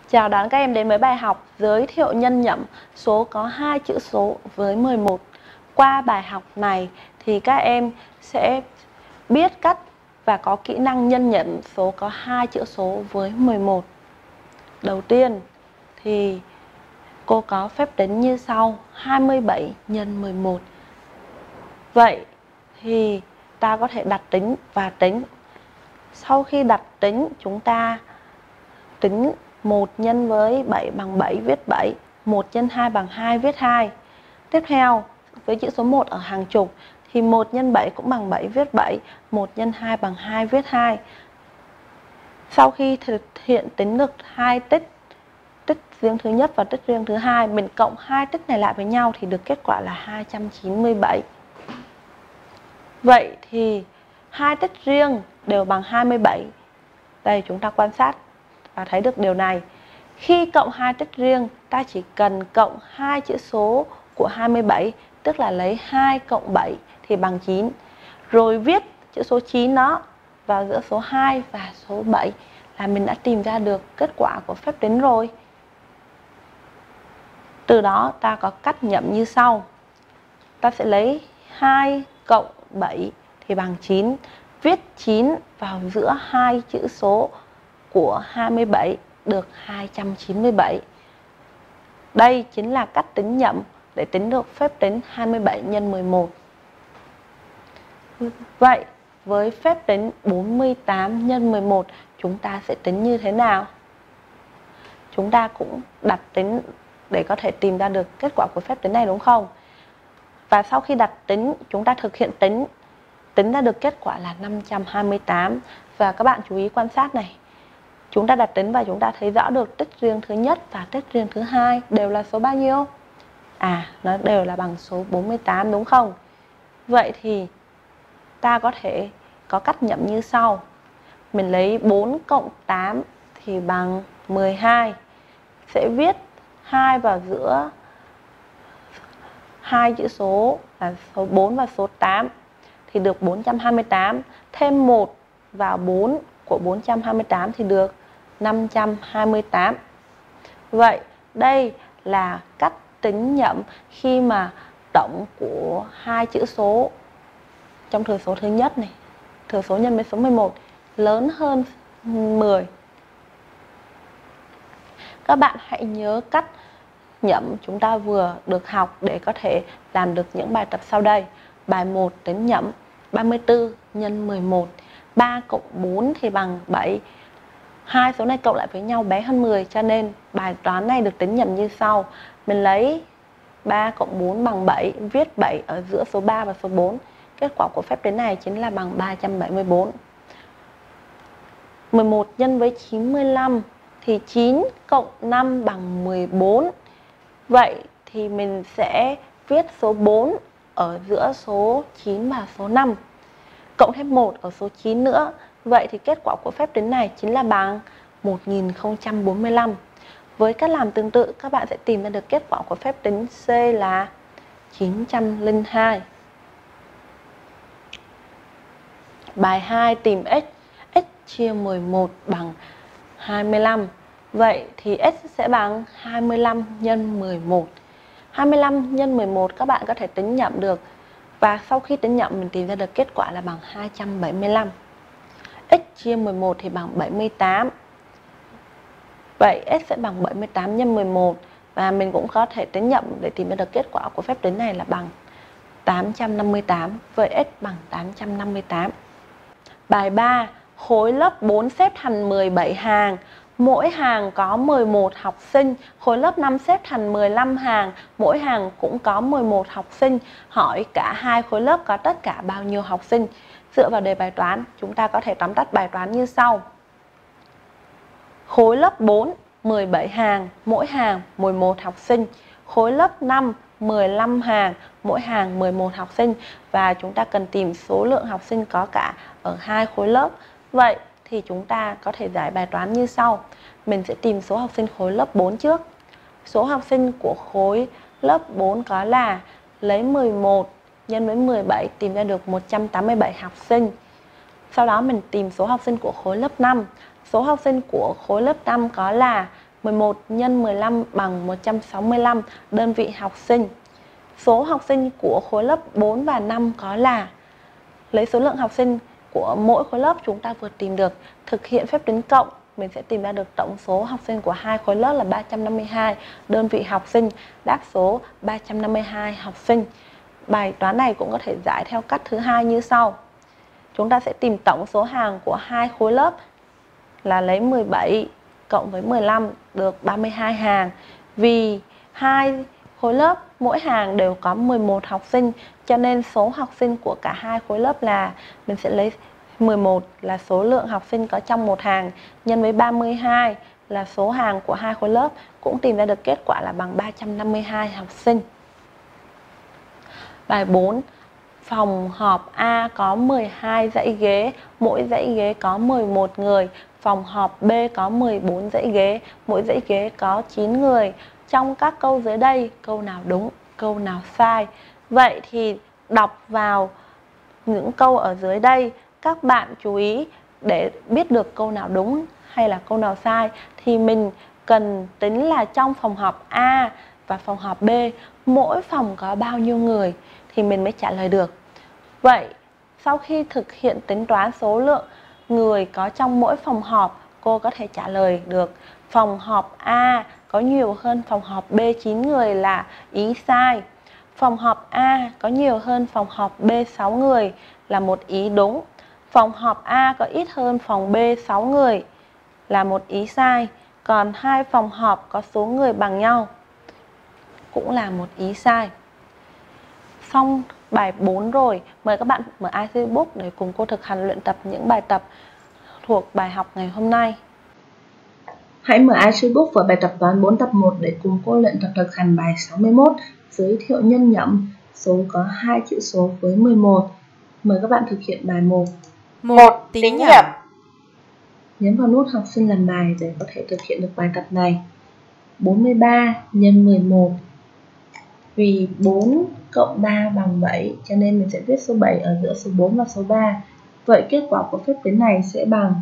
Chào đón các em đến với bài học giới thiệu nhân nhẩm số có 2 chữ số với 11. Qua bài học này thì các em sẽ biết cách và có kỹ năng nhân nhẩm số có 2 chữ số với 11. Đầu tiên thì cô có phép tính như sau: 27 nhân 11. Vậy thì ta có thể đặt tính và tính. Sau khi đặt tính, chúng ta tính 1 nhân với 7 bằng 7, viết 7. 1 nhân 2 bằng 2, viết 2. Tiếp theo, với chữ số 1 ở hàng chục thì 1 nhân 7 cũng bằng 7, viết 7. 1 nhân 2 bằng 2, viết 2. Sau khi thực hiện tính được 2 tích riêng thứ nhất và tích riêng thứ hai, mình cộng 2 tích này lại với nhau thì được kết quả là 297. Vậy thì 2 tích riêng đều bằng 27. Đây, chúng ta quan sát và thấy được điều này. Khi cộng 2 tích riêng, ta chỉ cần cộng 2 chữ số của 27, tức là lấy 2 cộng 7 thì bằng 9. Rồi viết chữ số 9 đó vào giữa số 2 và số 7 là mình đã tìm ra được kết quả của phép tính rồi. Từ đó ta có cách nhẩm như sau. Ta sẽ lấy 2 cộng 7 thì bằng 9. Viết 9 vào giữa hai chữ số của 27 được 297. Đây chính là cách tính nhẩm để tính được phép tính 27 nhân 11. Vậy với phép tính 48 nhân 11 chúng ta sẽ tính như thế nào? Chúng ta cũng đặt tính để có thể tìm ra được kết quả của phép tính này, đúng không? Và sau khi đặt tính, chúng ta thực hiện tính ra được kết quả là 528. Và các bạn chú ý quan sát này. Chúng ta đặt tính và chúng ta thấy rõ được tích riêng thứ nhất và tích riêng thứ hai đều là số bao nhiêu? Nó đều là bằng số 48, đúng không? Vậy thì ta có thể có cách nhẩm như sau. Mình lấy 4 cộng 8 thì bằng 12. Sẽ viết 2 vào giữa hai chữ số là số 4 và số 8 thì được 428. Thêm 1 vào 4 của 428 thì được 528. Vậy đây là cách tính nhẩm khi mà tổng của hai chữ số trong thừa số thứ nhất này, thừa số nhân với số 11 lớn hơn 10. Các bạn hãy nhớ cách nhẩm chúng ta vừa được học để có thể làm được những bài tập sau đây. Bài 1 tính nhẩm 34 nhân 11. 3 cộng 4 thì bằng 7. Hai số này cộng lại với nhau bé hơn 10, cho nên bài toán này được tính nhẩm như sau. Mình lấy 3 cộng 4 bằng 7, viết 7 ở giữa số 3 và số 4. Kết quả của phép tính này chính là bằng 374. 11 nhân với 95 thì 9 cộng 5 bằng 14. Vậy thì mình sẽ viết số 4 ở giữa số 9 và số 5. Cộng thêm 1 ở số 9 nữa. Vậy thì kết quả của phép tính này chính là bằng 1045. Với cách làm tương tự, các bạn sẽ tìm ra được kết quả của phép tính C là 902. Bài 2 tìm x. X chia 11 bằng 25. Vậy thì x sẽ bằng 25 nhân 11. 25 nhân 11 các bạn có thể tính nhẩm được. Và sau khi tính nhẩm mình tìm ra được kết quả là bằng 275. X chia 11 thì bằng 78. Vậy x sẽ bằng 78 nhân 11. Và mình cũng có thể tính nhẩm để tìm ra được kết quả của phép tính này là bằng 858. Vậy x bằng 858. Bài 3. Khối lớp 4 xếp thành 17 hàng. Mỗi hàng có 11 học sinh. Khối lớp 5 xếp thành 15 hàng. Mỗi hàng cũng có 11 học sinh. Hỏi cả hai khối lớp có tất cả bao nhiêu học sinh? Dựa vào đề bài toán, chúng ta có thể tóm tắt bài toán như sau. Khối lớp 4, 17 hàng, mỗi hàng 11 học sinh. Khối lớp 5, 15 hàng, mỗi hàng 11 học sinh. Và chúng ta cần tìm số lượng học sinh có cả ở hai khối lớp. Vậy thì chúng ta có thể giải bài toán như sau. Mình sẽ tìm số học sinh khối lớp 4 trước. Số học sinh của khối lớp 4 có là lấy 11 nhân với 17 tìm ra được 187 học sinh. Sau đó mình tìm số học sinh của khối lớp 5. Số học sinh của khối lớp 5 có là 11 nhân 15 bằng 165 đơn vị học sinh. Số học sinh của khối lớp 4 và 5 có là, lấy số lượng học sinh của mỗi khối lớp chúng ta vừa tìm được, thực hiện phép tính cộng, mình sẽ tìm ra được tổng số học sinh của hai khối lớp là 352 đơn vị học sinh, đáp số 352 học sinh. Bài toán này cũng có thể giải theo cách thứ hai như sau. Chúng ta sẽ tìm tổng số hàng của hai khối lớp là lấy 17 cộng với 15 được 32 hàng. Vì hai khối lớp mỗi hàng đều có 11 học sinh, cho nên số học sinh của cả hai khối lớp là, mình sẽ lấy 11 là số lượng học sinh có trong một hàng nhân với 32 là số hàng của hai khối lớp, cũng tìm ra được kết quả là bằng 352 học sinh. Bài 4. Phòng họp A có 12 dãy ghế, mỗi dãy ghế có 11 người. Phòng họp B có 14 dãy ghế, mỗi dãy ghế có 9 người. Trong các câu dưới đây, câu nào đúng, câu nào sai? Vậy thì đọc vào những câu ở dưới đây, các bạn chú ý để biết được câu nào đúng hay là câu nào sai thì mình cần tính là trong phòng họp A và phòng họp B mỗi phòng có bao nhiêu người thì mình mới trả lời được. Vậy sau khi thực hiện tính toán số lượng người có trong mỗi phòng họp, cô có thể trả lời được phòng họp A có nhiều hơn phòng họp B 9 người là ý sai. Phòng họp A có nhiều hơn phòng họp B 6 người là một ý đúng. Phòng họp A có ít hơn phòng B 6 người là một ý sai. Còn hai phòng họp có số người bằng nhau cũng là một ý sai. Xong bài 4 rồi, mời các bạn mở IC Book để cùng cô thực hành luyện tập những bài tập thuộc bài học ngày hôm nay. Hãy mở IC Book vào bài tập toán 4 tập 1 để cùng cô luyện tập thực hành bài 61, giới thiệu nhân nhẩm, số có 2 chữ số với 11. Mời các bạn thực hiện bài 1. 1. Tính nhẩm. Nhấn vào nút học sinh làm bài để có thể thực hiện được bài tập này. 43 nhân 11. Vì 4 cộng 3 bằng 7 cho nên mình sẽ viết số 7 ở giữa số 4 và số 3. Vậy kết quả của phép tính này sẽ bằng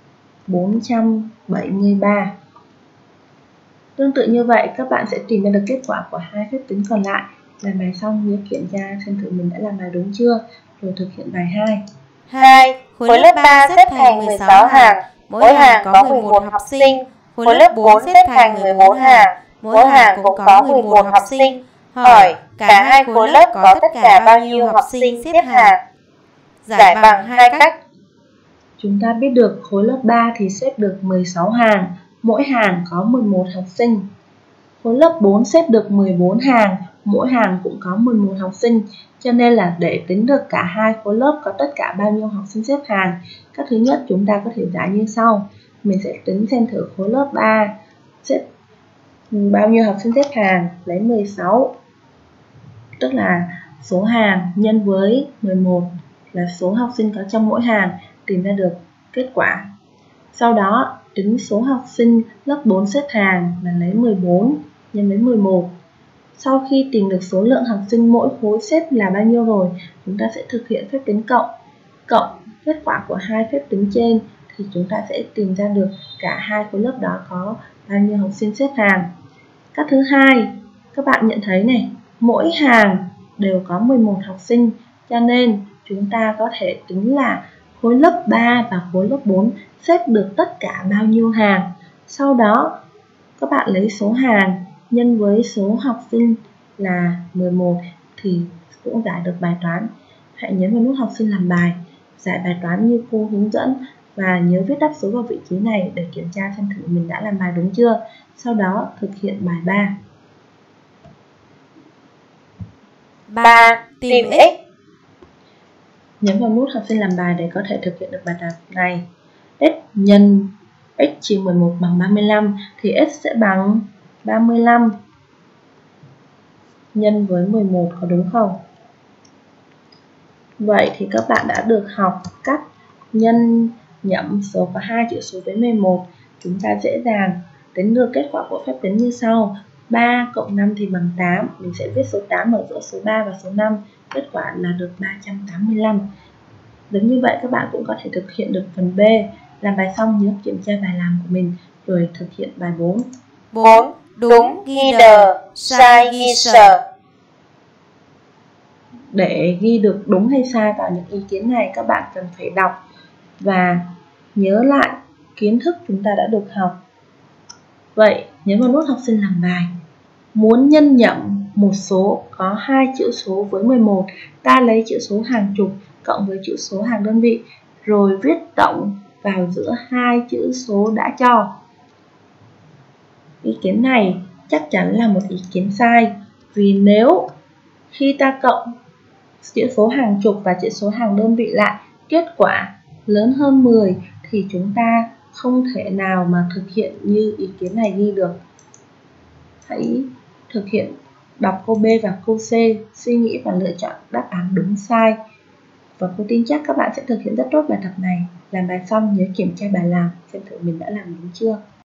473. Tương tự như vậy, các bạn sẽ tìm ra được kết quả của hai phép tính còn lại. Làm bài xong nhớ kiểm tra xem thử mình đã làm bài đúng chưa, rồi thực hiện bài 2. 2. Khối lớp 3 xếp thành 16 hàng, mỗi hàng có 11 học sinh. Khối lớp 4 xếp thành 14 hàng, mỗi hàng cũng có 11 học sinh. Hỏi, cả hai khối lớp có tất cả bao nhiêu học sinh xếp hàng? Giải bằng hai cách. Chúng ta biết được khối lớp 3 thì xếp được 16 hàng, mỗi hàng có 11 học sinh. Khối lớp 4 xếp được 14 hàng, mỗi hàng cũng có 11 học sinh. Cho nên là để tính được cả hai khối lớp có tất cả bao nhiêu học sinh xếp hàng, cách thứ nhất chúng ta có thể giải như sau. Mình sẽ tính xem thử khối lớp 3 xếp bao nhiêu học sinh xếp hàng, lấy 16, tức là số hàng nhân với 11 là số học sinh có trong mỗi hàng, tìm ra được kết quả. Sau đó tính số học sinh lớp 4 xếp hàng là lấy 14 nhân với 11. Sau khi tìm được số lượng học sinh mỗi khối xếp là bao nhiêu rồi, chúng ta sẽ thực hiện phép tính cộng. Cộng kết quả của hai phép tính trên thì chúng ta sẽ tìm ra được cả hai khối lớp đó có bao nhiêu học sinh xếp hàng. Cách thứ hai, các bạn nhận thấy này, mỗi hàng đều có 11 học sinh, cho nên chúng ta có thể tính là khối lớp 3 và khối lớp 4 xếp được tất cả bao nhiêu hàng. Sau đó các bạn lấy số hàng nhân với số học sinh là 11 thì cũng giải được bài toán. Hãy nhấn vào nút học sinh làm bài, giải bài toán như cô hướng dẫn và nhớ viết đáp số vào vị trí này để kiểm tra xem thử mình đã làm bài đúng chưa. Sau đó thực hiện bài 3. 3. Tìm x. Nhấn vào nút học sinh làm bài để có thể thực hiện được bài tập này. X nhân x trừ 11 bằng 35 thì x sẽ bằng 35 nhân với 11, có đúng không? Vậy thì các bạn đã được học cách nhân nhẩm số có 2 chữ số với 11. Chúng ta dễ dàng tính được kết quả của phép tính như sau. 3 cộng 5 thì bằng 8. Mình sẽ viết số 8 ở giữa số 3 và số 5. Kết quả là được 385. Giống như vậy các bạn cũng có thể thực hiện được phần B. Làm bài xong nhớ kiểm tra bài làm của mình rồi thực hiện bài 4. 4. Đúng ghi đờ, sai ghi sờ. Để ghi được đúng hay sai vào những ý kiến này, các bạn cần phải đọc và nhớ lại kiến thức chúng ta đã được học. Vậy, nhấn vào nút học sinh làm bài. Muốn nhân nhẩm một số có 2 chữ số với 11, ta lấy chữ số hàng chục cộng với chữ số hàng đơn vị, rồi viết tổng vào giữa 2 chữ số đã cho. Ý kiến này chắc chắn là một ý kiến sai, vì nếu khi ta cộng chữ số hàng chục và chữ số hàng đơn vị lại, kết quả lớn hơn 10 thì chúng ta không thể nào mà thực hiện như ý kiến này ghi được. Hãy thực hiện đọc câu B và câu C, suy nghĩ và lựa chọn đáp án đúng sai. Và cô tin chắc các bạn sẽ thực hiện rất tốt bài tập này. Làm bài xong nhớ kiểm tra bài làm xem thử mình đã làm đúng chưa.